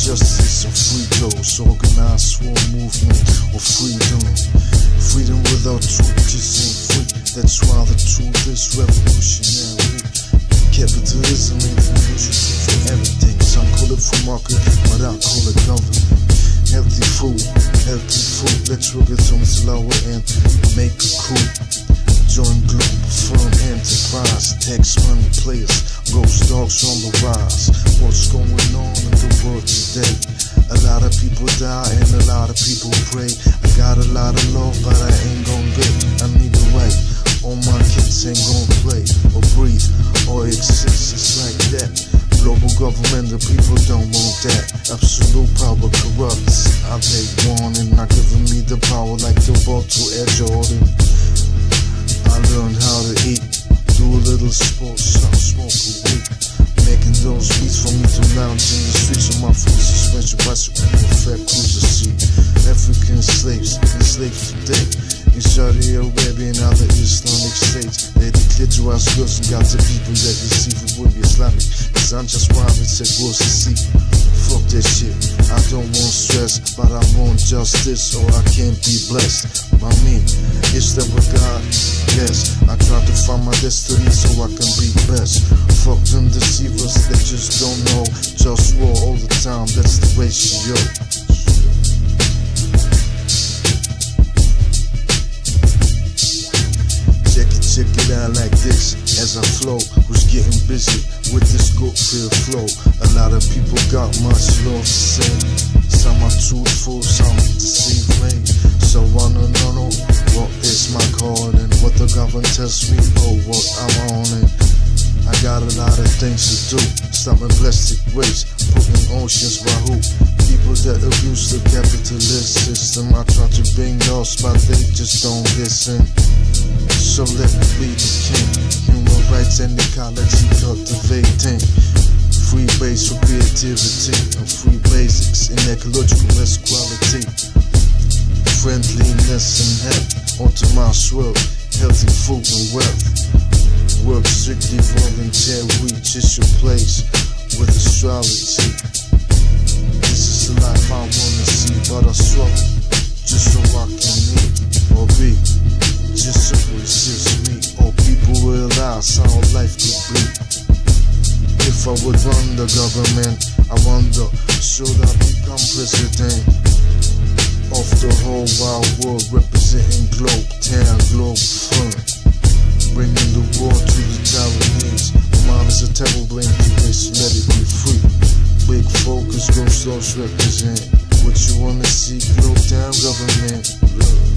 justice and free those. Organized for a movement of freedom. Freedom without truth just ain't free. That's why the truth is revolutionary. Capitalism ain't the fugitive for everything. Some call it free market, but I call it government. Healthy food, let's roll it on its lower end. Make a coup. Join global firm enterprise. Tax money players, ghost dogs on the rise. What's going on in the world today? A lot of people die and a lot of people pray. I got a lot of love, but I ain't gon' get. I need a way. All my kids ain't gon' play or breathe or exist. It's like that. Global government, the people don't want that. Absolute power corrupts. I take warning, not giving me the power like the ball to Air Jordan. I learned how to eat, do a little sports, some smoke a week. Making those beats for me to lounge in the streets of my full suspension bicycle with fat cruiser seat. African slaves, enslaved today in Saudi Arabia and other Islamic states. They declared to us girls and got the people that receive it would be Islamic. Cause I'm just private, said girls to see. Fuck that shit, I don't want stress, but I want justice or I can't be blessed. By me, is that what God? Yes, I try to find my destiny so I can be best. Fuck them deceivers, they just don't know. Just war all the time, that's the ratio. Check it out like this, as I flow, was getting busy with this good feel flow. A lot of people got much love to say. Some are truthful, some deceive me. So I don't know what is my calling, what the government tells me, or what I'm on it. I got a lot of things to do, stopping plastic waste, putting oceans by who? People that abuse the capitalist system. I try to bring laws, but they just don't listen. So let me be the king. Human rights and ecology cultivating. Free base for creativity and free basics in ecological equality. Friendliness and health onto my swirl. Healthy food and wealth. Work strictly volunteer, reach is your place with astrology. This is the life I wanna see, but I struggle just so I can eat or be. Just so resist me, or people realize how life could be. If I would run the government, I wonder, should I become president of the whole wide world, representing globe, town, globe front, bringing the war to the Taiwanese. Mom is a terrible place, let it be free. Big focus, ghost dogs represent what you wanna see, globe, town, government. Love.